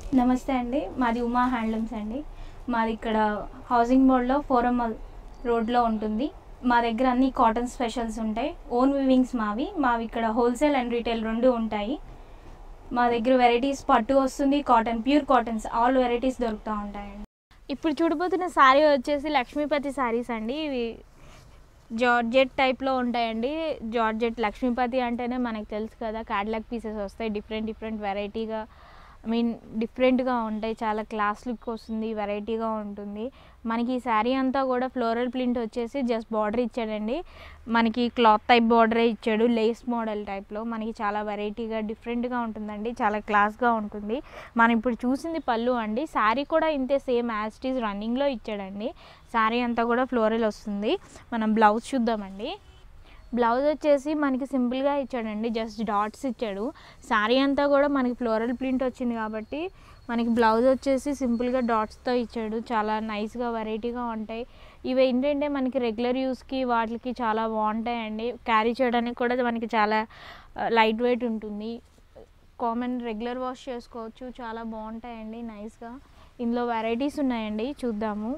నమస్తే అండి, మాది ఉమా హ్యాండ్లూమ్స్ అండి. మాది ఇక్కడ హౌసింగ్ బోర్డ్లో ఫోరమల్ రోడ్లో ఉంటుంది. మా దగ్గర అన్ని కాటన్ స్పెషల్స్ ఉంటాయి. ఓన్ వివింగ్స్ మావి ఇక్కడ హోల్సేల్ అండ్ రీటైల్ రెండు ఉంటాయి. మా దగ్గర వెరైటీస్ పట్టు వస్తుంది, cotton, pure cottons all varieties దొరుకుతూ ఉంటాయండి. ఇప్పుడు చూడబోతున్న శారీ వచ్చేసి లక్ష్మీపతి సారీస్ అండి. ఇవి జార్జెట్ టైప్లో ఉంటాయండి. జార్జెట్ లక్ష్మీపతి అంటేనే మనకు తెలుసు కదా, క్యాటలాగ్ పీసెస్ వస్తాయి. డిఫరెంట్ వెరైటీగా డిఫరెంట్గా ఉంటాయి. చాలా క్లాస్ లుక్ వస్తుంది, వెరైటీగా ఉంటుంది. మనకి ఈ శారీ అంతా కూడా ఫ్లోరల్ ప్రింట్ వచ్చేసి జస్ట్ బార్డర్ ఇచ్చాడండి. మనకి క్లాత్ టైప్ బార్డరే ఇచ్చాడు, లేస్ మోడల్ టైప్లో. మనకి చాలా వెరైటీగా డిఫరెంట్గా ఉంటుందండి, చాలా క్లాస్గా ఉంటుంది. మనం ఇప్పుడు చూసింది పళ్ళు అండి. శారీ కూడా ఇంతే, సేమ్ యాజ్ ఇట్ ఈజ్ రన్నింగ్లో ఇచ్చాడండి. శారీ అంతా కూడా ఫ్లోరల్ వస్తుంది. మనం బ్లౌజ్ చూద్దామండి. బ్లౌజ్ వచ్చేసి మనకి సింపుల్గా ఇచ్చాడండి, జస్ట్ డాట్స్ ఇచ్చాడు. శారీ అంతా కూడా మనకి ఫ్లోరల్ ప్రింట్ వచ్చింది కాబట్టి మనకి బ్లౌజ్ వచ్చేసి సింపుల్గా డాట్స్తో ఇచ్చాడు. చాలా నైస్గా వెరైటీగా ఉంటాయి. ఇవి ఏంటంటే మనకి రెగ్యులర్ యూస్కి వాటికి చాలా బాగుంటాయండి. క్యారీ చేయడానికి కూడా మనకి చాలా లైట్ వెయిట్ ఉంటుంది. కామన్ రెగ్యులర్ వాష్ చేసుకోవచ్చు. చాలా బాగుంటాయండి నైస్గా. ఇందులో వెరైటీస్ ఉన్నాయండి, చూద్దాము.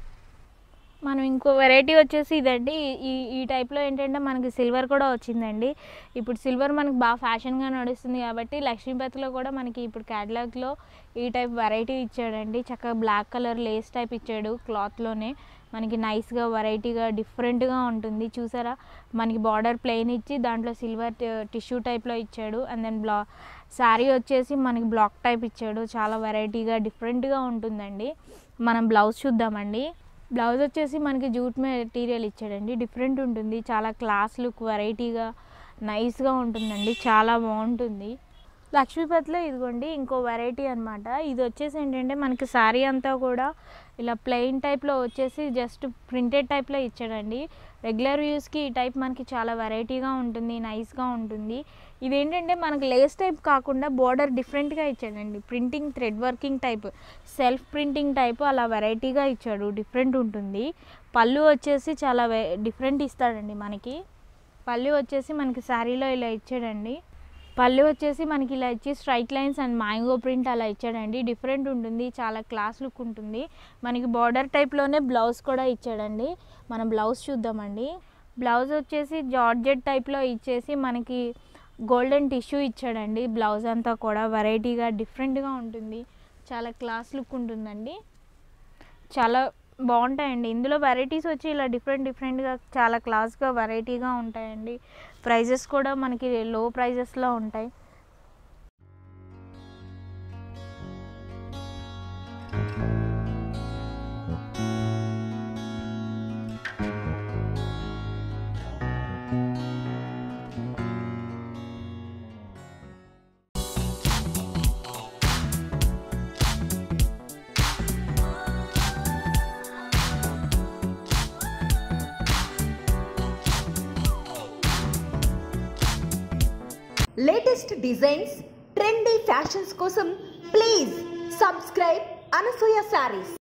మనం ఇంకో వెరైటీ వచ్చేసి ఇదండి. ఈ టైప్లో ఏంటంటే మనకి సిల్వర్ కూడా వచ్చిందండి. ఇప్పుడు సిల్వర్ మనకి బాగా ఫ్యాషన్గా నడుస్తుంది కాబట్టి లక్ష్మీపతిలో కూడా మనకి ఇప్పుడు క్యాటలాగ్లో ఈ టైప్ వెరైటీ ఇచ్చాడండి. చక్కగా బ్లాక్ కలర్ లేస్ టైప్ ఇచ్చాడు. క్లాత్లోనే మనకి నైస్గా వెరైటీగా డిఫరెంట్గా ఉంటుంది. చూసారా, మనకి బార్డర్ ప్లెయిన్ ఇచ్చి దాంట్లో సిల్వర్ టిష్యూ టైప్లో ఇచ్చాడు. అండ్ దెన్ శారీ వచ్చేసి మనకి బ్లాక్ టైప్ ఇచ్చాడు. చాలా వెరైటీగా డిఫరెంట్గా ఉంటుందండి. మనం బ్లౌజ్ చూద్దామండి. బ్లౌజ్ వచ్చేసి మనకి జూట్ మెటీరియల్ ఇచ్చాడండి. డిఫరెంట్ ఉంటుంది, చాలా క్లాస్ లుక్, వెరైటీగా నైస్గా ఉంటుందండి. చాలా బాగుంటుంది. లక్ష్మీపతిలో ఇదిగోండి ఇంకో వెరైటీ అనమాట. ఇది వచ్చేసి ఏంటంటే మనకి శారీ అంతా కూడా ఇలా ప్లెయిన్ టైప్లో వచ్చేసి జస్ట్ ప్రింటెడ్ టైప్లో ఇచ్చాడండి. రెగ్యులర్ యూస్కి ఈ టైప్ మనకి చాలా వెరైటీగా ఉంటుంది, నైస్గా ఉంటుంది. ఇదేంటంటే మనకి లేస్ టైప్ కాకుండా బోర్డర్ డిఫరెంట్గా ఇచ్చాడండి. Printing thread working type, self printing type అలా వెరైటీగా ఇచ్చాడు. డిఫరెంట్ ఉంటుంది. పళ్ళు వచ్చేసి చాలా డిఫరెంట్ ఇస్తాడండి మనకి. పళ్ళు వచ్చేసి మనకి శారీలో ఇలా ఇచ్చాడండి. పళ్ళు వచ్చేసి మనకి ఇలా ఇచ్చి straight lines and mango print అలా ఇచ్చాడండి. డిఫరెంట్ ఉంటుంది, చాలా క్లాస్ లుక్ ఉంటుంది. మనకి బార్డర్ టైప్లోనే బ్లౌజ్ కూడా ఇచ్చాడండి. మనం బ్లౌజ్ చూద్దామండి. బ్లౌజ్ వచ్చేసి జార్జెట్ టైప్లో ఇచ్చేసి మనకి గోల్డెన్ టిష్యూ ఇచ్చాడండి. బ్లౌజ్ అంతా కూడా వెరైటీగా డిఫరెంట్గా ఉంటుంది, చాలా క్లాస్ లుక్ ఉంటుందండి. చాలా బాగుంటాయండి. ఇందులో వెరైటీస్ వచ్చి ఇలా డిఫరెంట్గా చాలా క్లాస్గా వెరైటీగా ఉంటాయండి. ప్రైజెస్ కూడా మనకి లో ప్రైజెస్లో ఉంటాయి. లేటెస్ట్ డిజైన్స్, ట్రెండీ ఫ్యాషన్స్ కోసం ప్లీజ్ సబ్స్క్రైబ్ అనసూయ సారీస్.